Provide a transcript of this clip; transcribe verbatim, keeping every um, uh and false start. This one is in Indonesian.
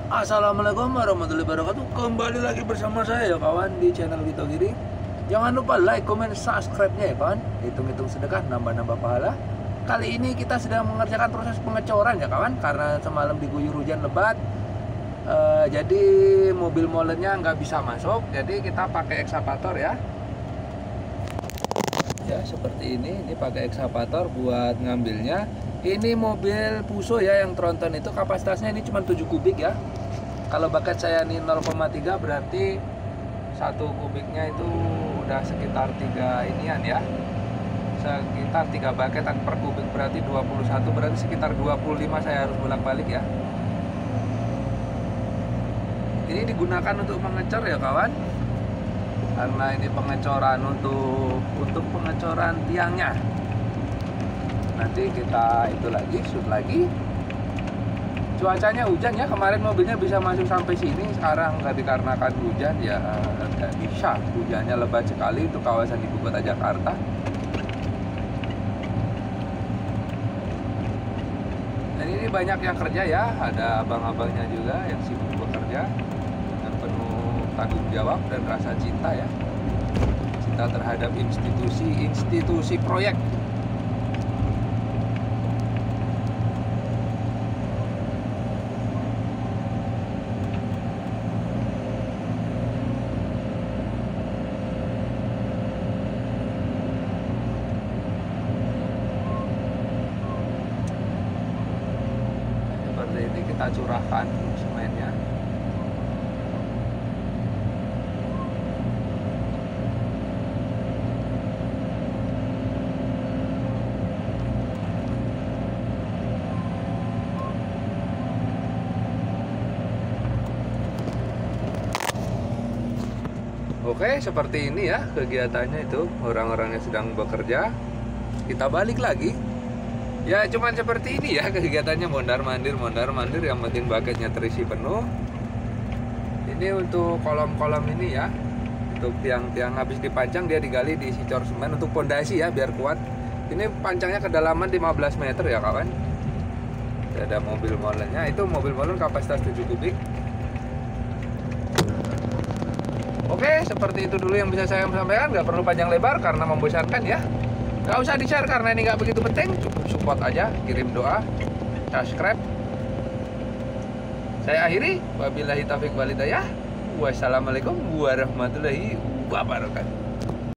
Assalamualaikum warahmatullahi wabarakatuh. Kembali lagi bersama saya ya kawan di channel Wito Giri. Jangan lupa like, comment, subscribe-nya ya kawan. Hitung-hitung sedekah, nambah-nambah pahala. Kali ini kita sedang mengerjakan proses pengecoran ya kawan, karena semalam diguyur hujan lebat. Uh, jadi mobil molennya nggak bisa masuk, jadi kita pakai ekskavator ya. Ya seperti ini, ini pakai ekskavator buat ngambilnya. Ini mobil Fuso ya, yang tronton itu kapasitasnya ini cuma tujuh kubik ya. Kalau bucket saya ini nol koma tiga, berarti satu kubiknya itu udah sekitar tiga inian ya. Sekitar tiga bucketan per kubik, berarti dua puluh satu, berarti sekitar dua puluh lima saya harus bolak-balik ya. Ini digunakan untuk mengecor ya kawan. Karena ini pengecoran untuk untuk pengecoran tiangnya. Nanti kita itu lagi, shoot lagi. Cuacanya hujan ya, kemarin mobilnya bisa masuk sampai sini, sekarang nggak dikarenakan hujan ya, nggak bisa. Hujannya lebat sekali untuk kawasan ibu kota Jakarta. Dan ini banyak yang kerja ya, ada abang-abangnya juga yang sibuk bekerja dengan penuh tanggung jawab dan rasa cinta ya, cinta terhadap institusi-institusi proyek. Ini kita curahkan semennya. Oke, seperti ini ya kegiatannya itu, orang-orang yang sedang bekerja. Kita balik lagi. Ya cuman seperti ini ya kegiatannya, mondar-mandir, mondar-mandir, yang penting bucketnya terisi penuh. Ini untuk kolom-kolom ini ya, untuk tiang-tiang habis dipancang dia digali, diisi cor semen untuk pondasi ya biar kuat. Ini pancangnya kedalaman lima belas meter ya kawan. Ada mobil molennya, itu mobil molen kapasitas tujuh kubik. Oke, seperti itu dulu yang bisa saya sampaikan, nggak perlu panjang lebar karena membosankan ya. Gak usah di-share karena ini nggak begitu penting, cukup support aja, kirim doa, subscribe. Saya akhiri, wabillahi taufiq walhidayah. Wassalamualaikum warahmatullahi wabarakatuh.